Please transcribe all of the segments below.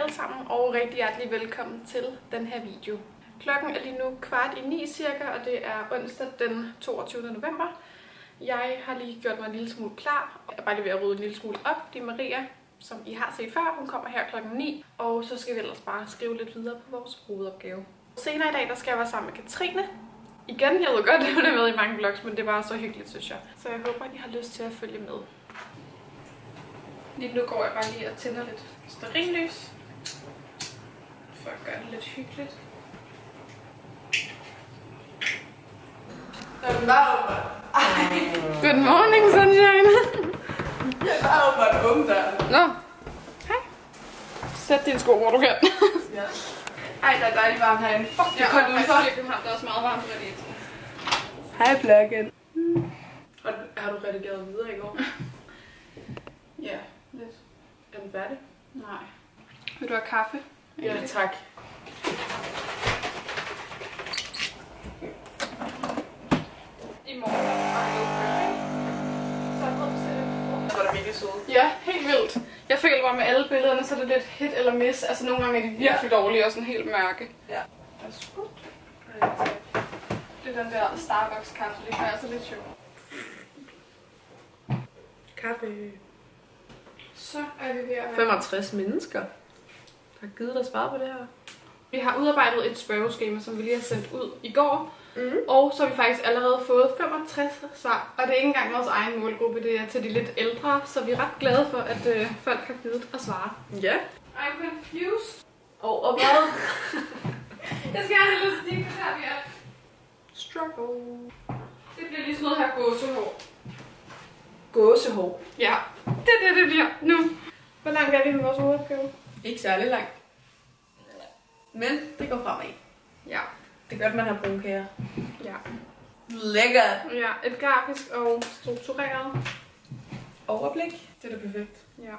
alle sammen, og rigtig hjertelig velkommen til den her video. Klokken er lige nu 8:45 cirka, og det er onsdag den 22. november. Jeg har lige gjort mig en lille smule klar. Jeg er bare lige ved at rydde en lille smule op, fordi Maria, som I har set før, hun kommer her klokken 9, og så skal vi ellers bare skrive lidt videre på vores hovedopgave. Senere i dag, der skal jeg være sammen med Katrine. Igen, jeg ved godt, at hun er med i mange vlogs, men det var så hyggeligt, synes jeg. Så jeg håber, at I har lyst til at følge med. Lige nu går jeg bare lige og tænder lidt stearinlys, for at gøre det lidt hyggeligt. Good morning, sunshine. Jeg var jo bare unge der. Nå, hej. Sæt dine sko, hvor du kan. Ja. Ej, der er dejligt varmt herinde. Fuck, det er koldt udenfor. Der er også meget varmt på det. Hej, Plugin. Har du redigeret videre i går? Ja, lidt. Er den færdig? Nej. Vil du have kaffe? Ja, tak. I morgen er det så jeg prøver at sætte en Så er det mega søde. Ja, helt vildt. Jeg føler bare med alle billederne, så er det lidt hit eller miss. Altså nogle gange er de virkelig dårlige og sådan helt mørke. Ja. Værsgo. Det er den der Starbucks kaffe, det er altså lidt sjovt. Kaffe. Så er vi ved at være... 65 mennesker. Der har givet dig svare på det her. Vi har udarbejdet et spørgeskema, som vi lige har sendt ud i går. Og så har vi faktisk allerede fået 65 svar. Og det er ikke engang vores egen målgruppe, det er til de lidt ældre. Så vi er ret glade for, at folk har givet at svare. Ja. I'm confused. Og hvad? Jeg skal have en elastik, her vi er. Struggle. Det bliver lige sådan noget her gåsehår. Gåsehår. Ja, det bliver nu. Hvor langt er vi med vores hovedopgave? Ikke særlig langt. Men det går fremad. Ja. Det er godt, man har brune kager. Ja. Lækkert. Ja, et grafisk og struktureret overblik. Det er da perfekt. Ja.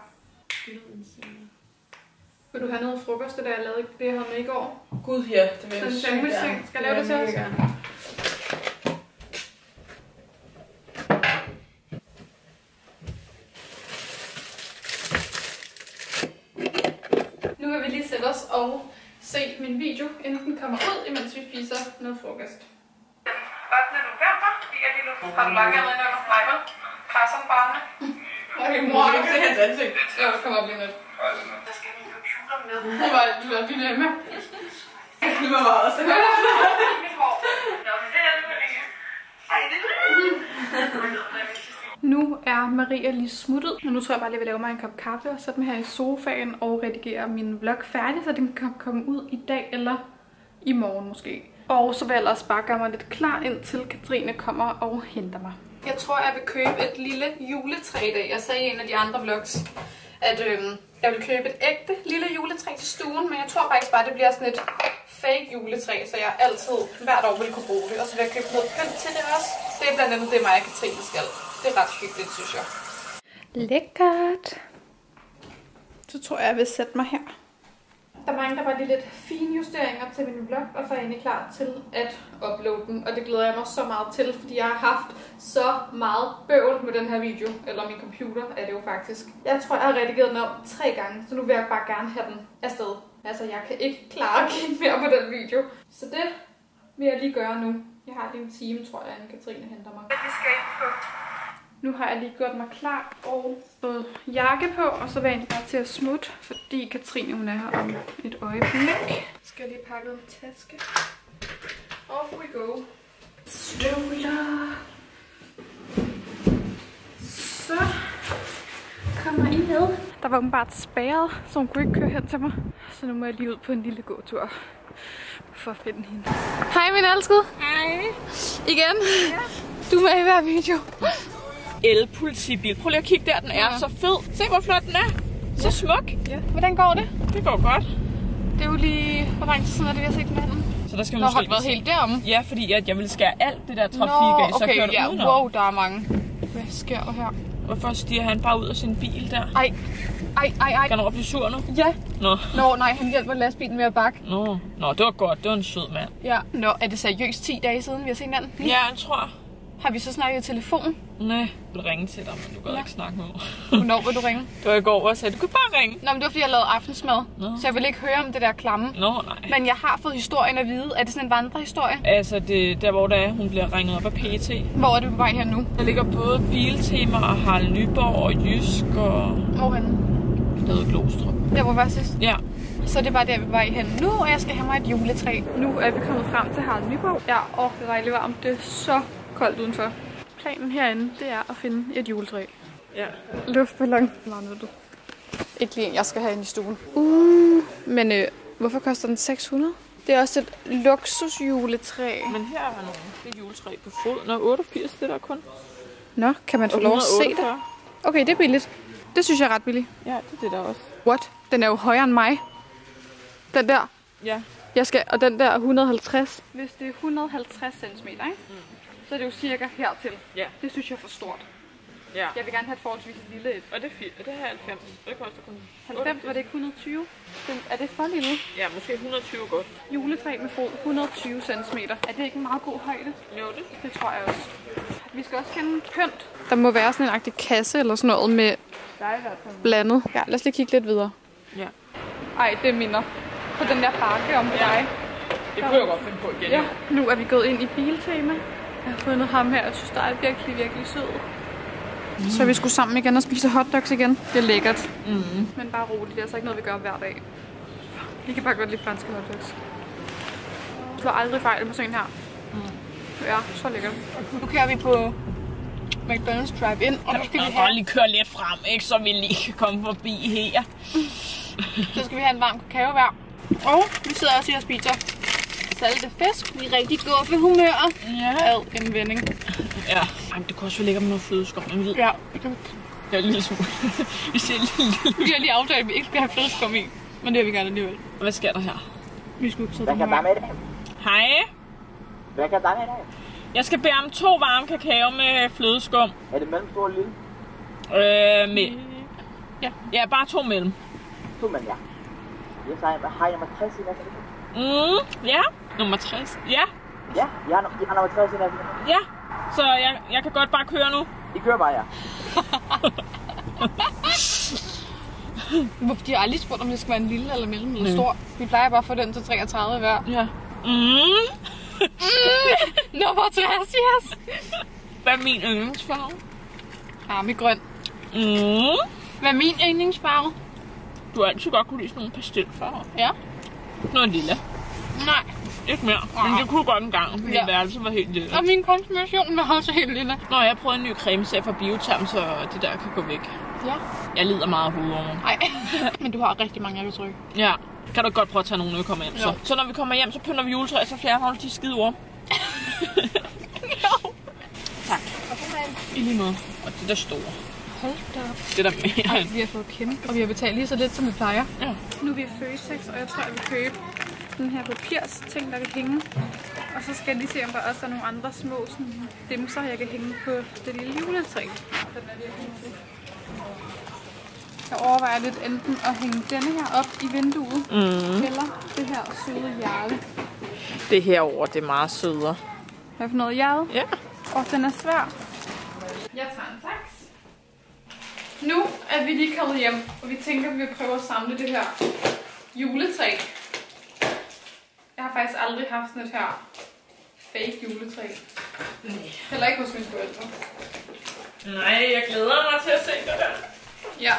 Vil du have noget frokost, det der jeg lavede, det jeg havde med i går? Gud, ja. Det vil jeg sådan en sandwich. Skal jeg lave det til os? Nu vil vi lige sætte os og se min video, inden den kommer ud, imens vi spiser noget frokost. 8. november, ligger lige nu. Har du lagt andet under mig, vel? Krasser barne. Okay, mor, du kan se hans ansigt. Ja, det kommer op lige lidt. Der skal min computer med. Det var lige nemme. Nu var jeg også. Nå, men det er det vel ikke. Ej, det Nu er Maria lige smuttet, og nu tror jeg bare, at jeg vil lave mig en kop kaffe og sætte mig her i sofaen og redigere min vlog færdig, så den kan komme ud i dag eller i morgen måske. Og så vil jeg ellers bare gøre mig lidt klar, indtil Katrine kommer og henter mig. Jeg tror, jeg vil købe et lille juletræ i dag. Jeg sagde i en af de andre vlogs, at jeg vil købe et ægte lille juletræ til stuen, men jeg tror faktisk bare, det bliver sådan et fake juletræ, så jeg altid hvert år vil kunne bruge det. Og så vil jeg købe noget pynt til det også. Det er blandt andet det, mig og Katrine skal. Det er ret hyggeligt, synes jeg. Lækkert. Så tror jeg, jeg vil sætte mig her. Der mangler bare lige lidt fine justeringer til min vlog, og så er jeg egentlig klar til at uploade den. Og det glæder jeg mig så meget til, fordi jeg har haft så meget bøvl med den her video. Eller min computer er det jo faktisk. Jeg tror, jeg har redigeret den om 3 gange, så nu vil jeg bare gerne have den afsted. Altså, jeg kan ikke klare at kigge mere på den video. Så det vil jeg lige gøre nu. Jeg har lige en time, tror jeg, inden Katrine henter mig. Nu har jeg lige gjort mig klar og fået jakke på, og så vil jeg egentlig bare til at smutte, fordi Katrine hun er her om et øjeblik. Skal jeg lige pakke en taske. Off we go. Støvler. Så kommer I med. Der var åbenbart spærret, så hun kunne ikke køre hen til mig. Så nu må jeg lige ud på en lille gåtur for at finde hende. Hej min elskede. Hej. Igen. Ja. Du er med i hver video. El-politibil. Prøv lige at kigge der, den er så fed. Se hvor flot den er. Så smuk. Ja. Hvordan går det? Det går godt. Det er jo lige... Hvor lang tid siden er det, vi har set manden? Så der skal måske... har været helt deromme? Ja, fordi jeg vil skære alt det der trafik af, så kører du udenom. Wow, der er mange. Hvad sker der her? Hvorfor stiger han bare ud af sin bil der? Ej. Kan han blive sur nu? Ja. Nå, nej, han hjælper lastbilen med at bakke. Nå, det var godt. Det var en sød mand. Ja. Nå, er det seriøst 10 dage siden, vi har set manden? Ja, jeg tror. Har vi så snakket i telefon? Nej, jeg vil ringe til dig, men du kan ikke snakke med mig. Hvornår vil du ringe? Det var i går, og sagde, du kan bare ringe. Nå, men det var fordi, jeg lavede aftensmad, så jeg ville ikke høre om det der klamme. Nå, nej. Men jeg har fået historien at vide. Er det sådan en vandrehistorie? Altså, det der hvor der er, hun bliver ringet op af PT. Hvor er du på vej her nu? Der ligger både Biltema og Harald Nyborg og Jysk og... Hvorhenne? Der hedder Glostrup. Der hvor var sidst? Ja. Så det er bare der, vi er på vej hen nu, og jeg skal have mig et juletræ. Nu er vi kommet frem til Harald Nyborg. Jeg orker rigtig varmt. Det er så koldt udenfor. Planen herinde, det er at finde et juletræ. Ja. Luftballon. Meget du. Ikke lige en, jeg skal have ind i stuen. Men hvorfor koster den 600? Det er også et luksusjuletræ. Men her er nogle juletræ på fod. Nå, 88, det der kun. Nå, kan man få lov at se det? Okay, det er billigt. Det synes jeg er ret billigt. Ja, det er det der også. What? Den er jo højere end mig. Den der. Ja. Og den der er 150. Hvis det er 150 cm, ikke? Så er det jo cirka hertil. Ja. Det synes jeg er for stort. Ja. Jeg vil gerne have et forholdsvis lille et. Og det er fint. Og det her er 90. Og det koster kun 90, var det ikke 120? Er det for lille? Ja, måske 120 godt. Juletræ med fod, 120 cm. Er det ikke en meget god højde? Jo, Det tror jeg også. Vi skal også kende pynt. Der må være sådan en agtig kasse eller sådan noget med blandet. Ja, lad os lige kigge lidt videre. Ja. Ej, det minder på den der bakke om dig. Det kunne jeg godt finde på igen. Ja. Nu er vi gået ind i Biltema. Jeg har fundet ham her, og synes, der er virkelig, virkelig sød. Så vi skulle sammen igen og spise hotdogs igen. Det er lækkert. Men bare roligt, det er altså ikke noget, vi gør hver dag. Vi kan bare godt lide franske hotdogs. Du har aldrig fejl med sådan en her. Ja, så lækkert. Nu kører vi på McDonald's Drive-In, og nu skal vi have... lige køre lidt frem, ikke? Så vi lige kan komme forbi her. Så skal vi have en varm kakao hver. Og vi sidder også og spiser salte fisk. Vi er rigtig guffehumør. Ja. Ad en vending. Ja. Ej, det kunne også være lækkert med noget flødeskum. Ja. Det er en lille smule. Vi har lige aftalt, at vi ikke skal have flødeskum i. Men det har vi gerne alligevel. Hvad sker der her? Vi skulle ikke sidde Hvad kan der med det? Hej. Hvad kan der med det? Jeg skal bede om 2 varme kakao med flødeskum. Er det mellemstor eller lille? Med. Ja, bare 2 mellem. 2 mænd, ja. Jeg sagde, har I nummer 60 i næste? Ja. Nummer 60. Ja. Ja, I har nummer 60 i næste. Ja. Så jeg kan godt bare køre nu. I kører bare, ja. Hvorfor de har aldrig spurgt, om det skal være en lille eller mellem eller stor. Vi plejer bare at få den til 33 hver. Ja. Nummer 60, yes. Hvad er min yndlingsfarve? Armigrøn. Hvad er min yndlingsfarve? Du har altid godt kunne lide sådan nogle pastelfarver. Ja. Noget lille. Nej. Ikke mere. Men det kunne godt en gang, fordi værelset var helt lille. Og min konfirmation var også helt lille. Nå, jeg prøvede en ny cremeserie fra Bioterm, så det der kan gå væk. Ja. Jeg lider meget af hovedover. Nej, men du har rigtig mange eftertryk. Ja. Kan du godt prøve at tage nogle, når vi kommer hjem? Så når vi kommer hjem, så pynter vi juletræ, så fjerner de skide ord. Jo. Tak. I lige måde. Og det der store. Hold da op. Det der mere. Ej, vi har fået kæmpe, og vi har betalt lige så lidt, som vi plejer. Ja. Nu er vi i Føtex, og jeg tror, jeg vil købe den her papirsting, der kan hænge. Og så skal jeg lige se, om der også er nogle andre små sådan, dimser, jeg kan hænge på det lille juletræ. Jeg overvejer lidt enten at hænge denne her op i vinduet, eller det her søde hjerte. Det herovre, det er meget sødere. Hvad for noget hjerte? Ja. Og den er svær. Jeg tager en saks. Nu er vi lige kommet hjem, og vi tænker, at vi vil prøve at samle det her juletræ. Jeg har faktisk aldrig haft sådan et her fake juletræ. Heller ikke hos mine forældre. Nej, jeg glæder mig til at se det der. Ja.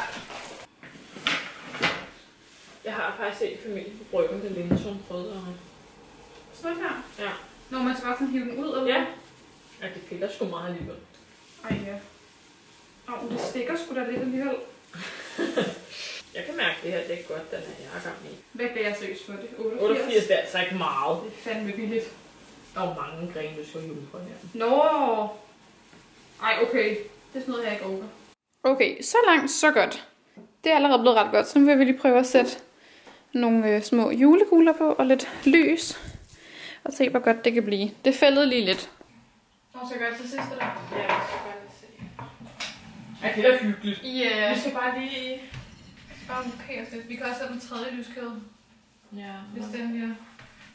Jeg har faktisk set familien på Bryggen, der lignede som prøvede at... Sådan her? Ja. Når man skal bare sådan hive den ud, eller? Ja. Ja, det piller sgu meget alligevel. Ej, ja. Det stikker sgu da lidt alligevel. Jeg kan mærke, at det her det er godt, den her jeg har gang i. Hvad bliver jeg seriøst for det? 88, det er altså ikke meget. Det er fandme billigt. Der er jo mange grene, du skal hive på her. Nå. Ej, okay. Det er sådan noget, jeg ikke orker. Okay, så langt, så godt. Det er allerede blevet ret godt, så nu vil vi lige prøve at sætte nogle små julekugler på og lidt lys. Og se, hvor godt det kan blive. Det fældede lige lidt. Og så gør jeg til sidst, eller? Ja, så gør det se. Ja, det er da hyggeligt. Ja. Vi skal bare lige... Okay, os lidt. Vi kan også have den tredje lyskæde. Ja. Hvis den bliver...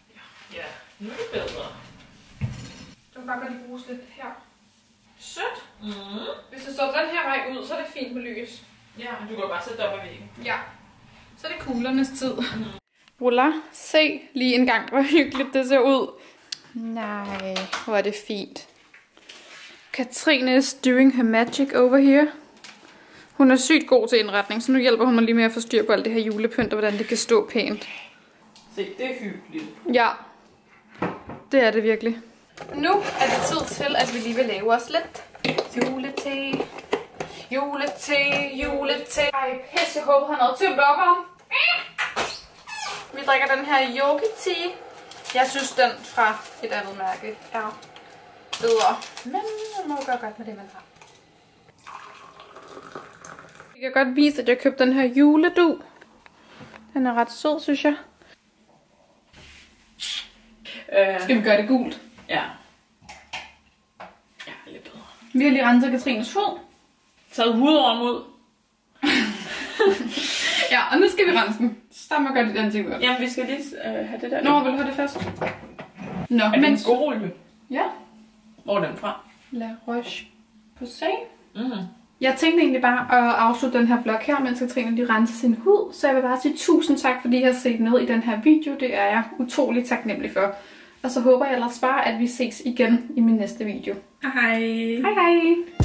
Ja, nu er det bedre. Så kan bare godt lige bruges lidt her. Sødt. Hvis du står den her vej ud, så er det fint med lys. Ja, men du kan bare sætte det op ad væggen. Ja. Så er det kuglernes tid. Voila, se lige en gang, hvor hyggeligt det ser ud. Nej, hvor er det fint. Katrine is doing her magic over here. Hun er sygt god til indretning, så nu hjælper hun mig lige med at få styr på alt det her julepynt, og hvordan det kan stå pænt. Se, det er hyggeligt. Ja, det er det virkelig. Nu er det tid til, at vi lige vil lave os lidt julete. Julete, julete. Ej, pisse, jeg håber, han havde tømt op om. Vi drikker den her yogi-tea. Jeg synes, den fra et andet mærke er bedre. Men man må gøre godt med det, man har. Jeg kan godt vise, at jeg købte den her juledu. Den er ret sød, synes jeg. Skal vi gøre det gult? Ja. Ja, lidt bedre. Vi har lige renset Katrines fod. Taget hudorm ud. Ja, og nu skal vi rense den. Så starter man godt i den ting ud. Jamen, vi skal lige have det der. Nå, vil du have det først? Nå, er det en god olie? Ja. Hvor er den fra? La Roche Posay. Mhm. Jeg tænkte egentlig bare at afslutte den her vlog her, mens Katrine lige renser sin hud. Så jeg vil bare sige tusind tak, fordi I har set med i den her video. Det er jeg utrolig taknemmelig for. Og så håber jeg ellers bare, at vi ses igen i min næste video. Hej. Hej hej.